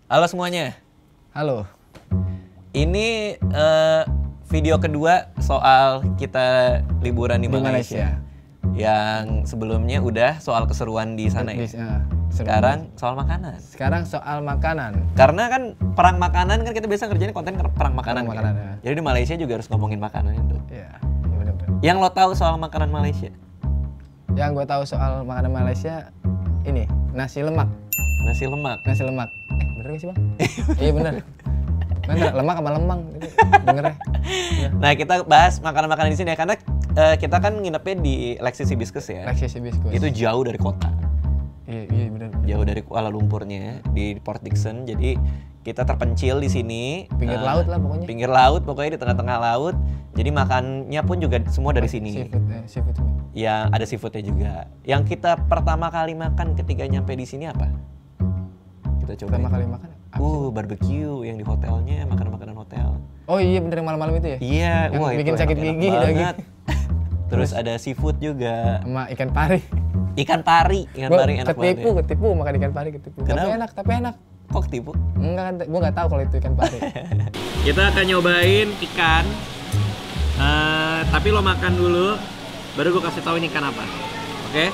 Halo semuanya. Halo. Ini video kedua soal kita liburan di Malaysia. Yang sebelumnya udah soal keseruan di sana ya. Sekarang soal makanan. Sekarang soal makanan. Karena kan perang makanan kan kita biasa ngerjain konten perang makanan. Ya. Jadi di Malaysia juga harus ngomongin makanan itu. Iya, ya benar-benar. Yang lo tahu soal makanan Malaysia? Yang gue tahu soal makanan Malaysia ini nasi lemak. Nasi lemak. Nasi lemak. Bener gak sih bang? Iya bener. Bener, lemak sama lemang. Bener ya? Nah kita bahas makanan-makanan di sini ya karena kita kan nginepnya di Lexis Hibiscus ya. Lexis Hibiscus. Itu jauh dari kota. Iya bener. Jauh dari Kuala Lumpurnya di Port Dickson. Jadi kita terpencil di sini. Pinggir laut lah pokoknya. Pinggir laut pokoknya di tengah-tengah laut. Jadi makannya pun juga semua dari sini. Seafood. Yang ada seafoodnya juga. Yang kita pertama kali makan ketika nyampe di sini apa? Kita coba. Pertama kali makan? Barbecue yang di hotelnya, makanan-makanan hotel. Oh iya bener yang malam-malam itu ya? Iya, yang wah bikin itu sakit enak gigi banget. Terus ada seafood juga. Sama ikan pari. Ikan pari enak banget. Ketipu makan ikan pari ketipu. Kenapa? Tapi enak. Kok ketipu? Enggak, gue nggak tahu kalau itu ikan pari. Kita akan nyobain ikan. Tapi lo makan dulu, baru gue kasih tahu ini ikan apa. Oke?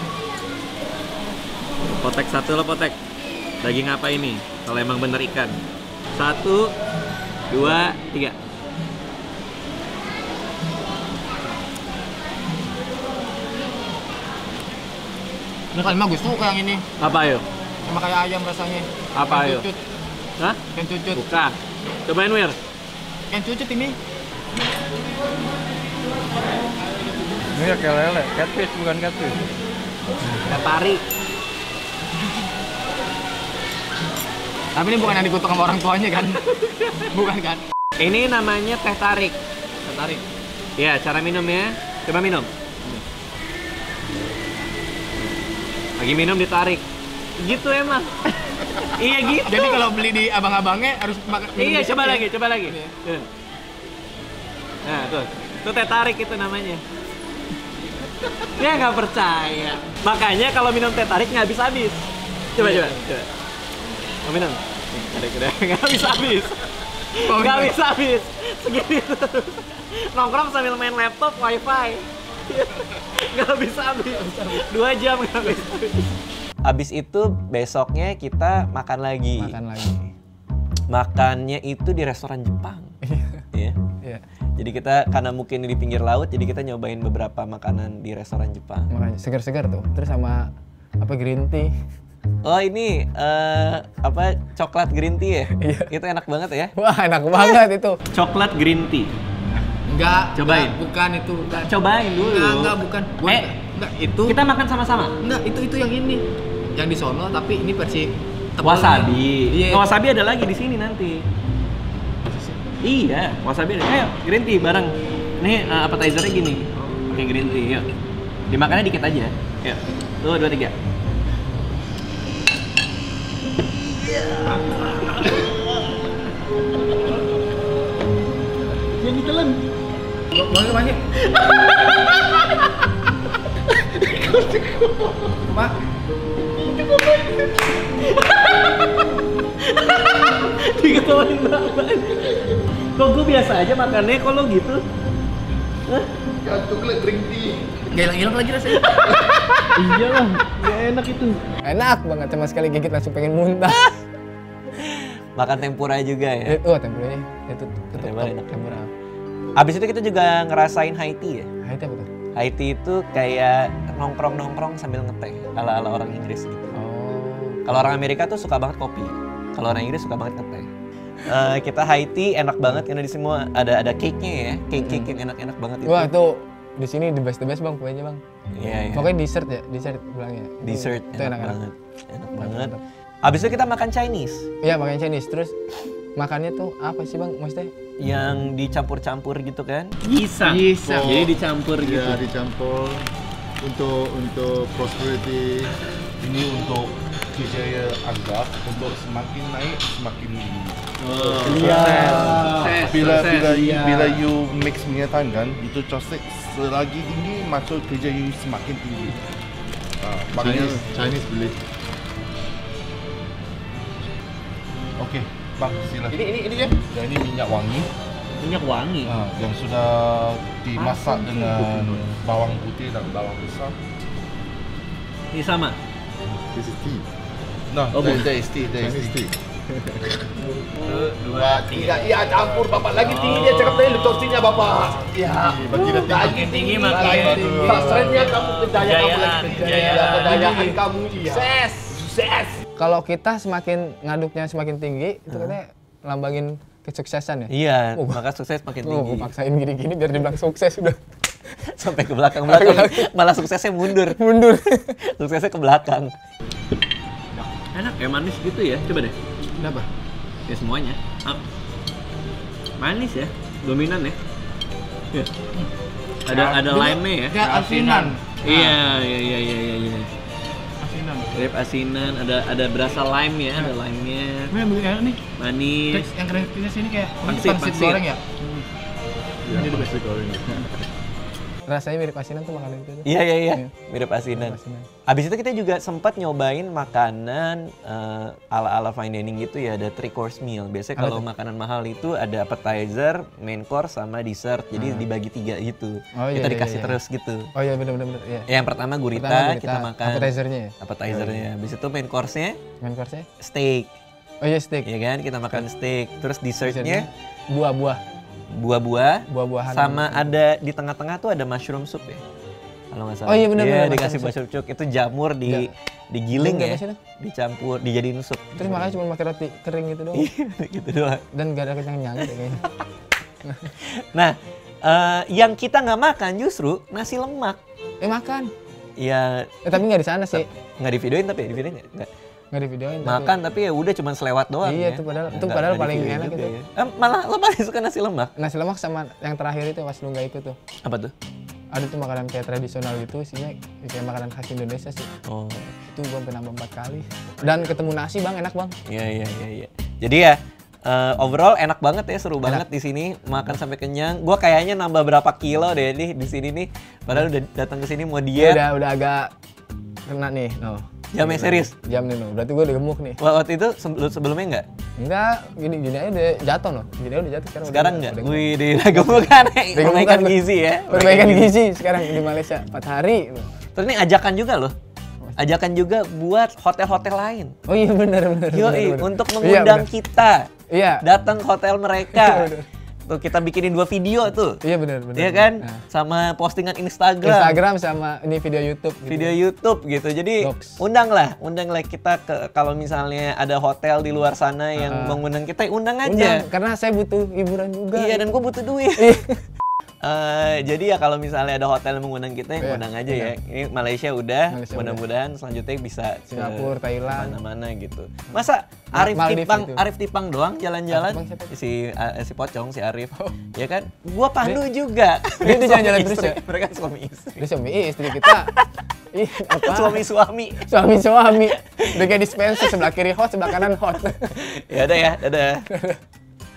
Potek satu lo potek. Daging apa ini? Kalau emang bener ikan. 1, 2, 3. Ini kan bagus tuh yang ini. Apa ayo? Sama kayak ayam rasanya. Apa ayo? Cucut. Hah? Ikan cucut. Buka. Cobain Wir. Ikan cucut ini. Ini ya kayak lele, catfish bukan catfish. Teh tarik. Tapi ini bukan yang dikutuk sama orang tuanya kan? Bukan kan? Ini namanya teh tarik. Teh tarik. Ya, cara minumnya. Coba minum. Lagi minum ditarik. Gitu emang. Iya gitu. Jadi kalau beli di abang-abangnya harus makan. Iya, coba lagi. Tuh. Nah, tuh. Itu teh tarik itu namanya. Dia nggak percaya. Makanya kalau minum teh tarik nggak habis-habis. Coba. Mau minum? Tarik udah nggak habis-habis. Nggak habis-habis. Segini terus. Nongkrong sambil main laptop, wifi. Nggak habis-habis. 2 jam nggak habis-habis. Abis itu besoknya kita makan lagi. Makannya itu di restoran Jepang. Iya. Jadi kita karena mungkin di pinggir laut, jadi kita nyobain beberapa makanan di restoran Jepang. Makanya segar-segar tuh. Terus sama apa green tea. Oh ini coklat green tea ya? Iya. Itu enak banget ya? Wah enak banget itu. Coklat green tea. Enggak. Cobain. Bukan itu. Bukan. Cobain dulu. Enggak bukan. Enggak itu. Kita makan sama-sama. Enggak itu yang ini. Yang di sono tapi ini versi wasabi. Iya. Wasabi ada lagi di sini nanti. Iya, wasabi ada. Ayo, green tea bareng. Nih appetizer-nya gini. Pakai green tea, yuk. Dimakannya dikit aja. Yuk. Tuh, 2, 3. Yang ditelan. Boleh banyak. Pak. Diketawain banget. Kok gue biasa aja makannya, kok lo gitu? Hah? Jantung lah green tea. Gak hilang lagi rasanya. Iya lah, gak enak itu. Enak banget, sama sekali gigit langsung pengen muntah. Makan tempura juga ya? Tempuranya itu enak. Tempura. Abis itu kita juga ngerasain high tea ya? High tea apa tuh? High tea itu kayak nongkrong-nongkrong sambil ngeteh ala-ala orang Inggris gitu. Oh. Kalau orang Amerika tuh suka banget kopi. Kalau orang Inggris suka banget ngeteh. Kita high tea enak banget karena di semua ada cake-nya ya. Cake yang enak-enak banget itu. Wah, itu di sini the best bang kuenya bang. Iya. Pokoknya dessert bilangnya. Dessert itu enak banget. Enak banget. Abis itu kita makan Chinese. Iya, makan Chinese. Terus makannya tuh apa sih bang maksudnya? Yang dicampur-campur gitu kan? Gisa. Oh, Jadi dicampur gitu. Ya, dicampur untuk prosperity. Ini untuk kerjaya Anda untuk semakin naik semakin tinggi. Bila you mix minyak kan itu chopstick selagi tinggi masuk kerja you semakin tinggi. Makanya Chinese beli. Oke, Bang, silakan. Ini ya? Dan ini minyak wangi. Minyak wangi. Yang sudah dimasak dengan bawang putih dan bawang besar. Ini sama. This is tea. Nah, Oh, bukan. that is tea, that is tea. 2, 3. Iya, campur Bapak lagi tinggi dia cakap tadi torsinya Bapak. Iya, Makin tinggi makin Sasrenya kamu kedaya kamu lagi Kejayaan. kedayaan kamu sukses. Kalau kita semakin ngaduknya semakin tinggi, itu katanya lambangin kesuksesan ya. Iya, maka sukses makin Oh, tinggi. gue paksain gini-gini biar dibilang sukses udah. Sampai ke belakang malah suksesnya mundur. Suksesnya ke belakang. Enak ya, manis gitu ya. Coba deh. Kenapa? Ya semuanya. Manis ya, dominan ya. Ya. Ada lime-nya ya. Kayak asinan. Iya. Asinan. Grape asinan, ada berasa lime ya, ada lime-nya. Ini yang bikin enak nih. Manis. Yang kreatifnya sini kayak Pangsit. goreng ya. Ya, pasti goreng. Rasanya mirip asinan tuh makanan itu tuh. Iya. Mirip asinan. Asinan. Abis itu kita juga sempat nyobain makanan ala-ala fine dining gitu ya, ada 3 course meal. Biasanya kalau makanan mahal itu ada appetizer, main course sama dessert. Jadi dibagi 3 gitu. Oh, iya, Kita iya, dikasih iya. terus gitu. Oh iya benar. Iya. Yang pertama gurita, kita makan appetizernya ya. appetizernya. Habis itu main course-nya Main course-nya? steak. Oh iya steak. Ya kan, kita makan steak. Terus dessertnya Buah-buah. buah-buahan. Buah-buahan. Sama ada di tengah-tengah tuh ada mushroom soup ya. Kalau nggak salah. Oh iya, benar, Iya, benar, dikasih mushroom mushroom soup. Itu jamur digiling Jamur ya. apa sih itu? Dicampur, dijadiin sup. Terus makanya cuma pakai roti kering gitu doang. Gitu doang. Dan gak ada kenyang-kenyang gitu kayaknya. Nah, yang kita nggak makan justru nasi lemak. Makan. Ya, Tapi nggak di sana sih. nggak di videoin tapi ya, di videoin nggak. Nggak di videoin. Makan tapi ya udah cuma selewat doang Iya, ya. itu padahal- itu Nggak padahal di paling videoin enak juga itu. ya. Malah lo paling suka nasi lemak. Nasi lemak sama yang terakhir itu pas lu nggak ikut tuh. Apa tuh? Ada tuh makanan kayak tradisional gitu, isinya kayak makanan khas Indonesia sih. Oh, Itu gua sampai nambah 4 kali. Dan ketemu nasi bang, enak bang. iya. Jadi ya overall enak banget ya, seru banget di sini, makan sampai kenyang. Gua kayaknya nambah berapa kilo deh nih di sini nih. Padahal udah datang ke sini mau diet. Udah agak kena nih, no. Jamnya serius. Jam nih, no. Berarti gua udah gemuk nih. Waktu itu sebelumnya enggak? Enggak, gini aja udah jatuh no. Gini aja udah jatuh Sekarang udah enggak? gemuk. Wih, dia gemukan. Perbaikan gizi ya. Perbaikan gizi sekarang di Malaysia 4 hari. Terus ini ajakan juga loh. Ajakan juga buat hotel-hotel lain. Oh iya benar. Yoi, benar. untuk Iya, mengundang benar. kita Iya. datang ke hotel mereka. Benar. Tuh kita bikinin 2 video tuh. Iya benar. Iya kan? Nah. Sama postingan Instagram. Instagram sama ini video YouTube. Gitu. Video YouTube gitu. Jadi Vlogs. undanglah kita ke kalau misalnya ada hotel di luar sana yang mengundang kita, undang aja. Undang, karena saya butuh hiburan juga. Iya, dan gue butuh duit. Jadi ya kalau misalnya ada hotel yang mengundang kita, Iya, undang aja ya. Ini Malaysia udah, Malaysia mudah-mudahan selanjutnya bisa Singapura, Thailand. mana-mana gitu. Masa Maldives itu. Arif Tipang doang jalan-jalan? Arif Tipang Si Pocong, si Arif. Ya kan? Gua Pandu juga. Dia tuh jalan-jalan Suami terus istri. ya? Mereka suami istri. Dia suami istri kita. Apa? Suami-suami. Suami-suami. Udah kayak dispenser, sebelah kiri hot, sebelah kanan hot. Ya udah ya, dadah.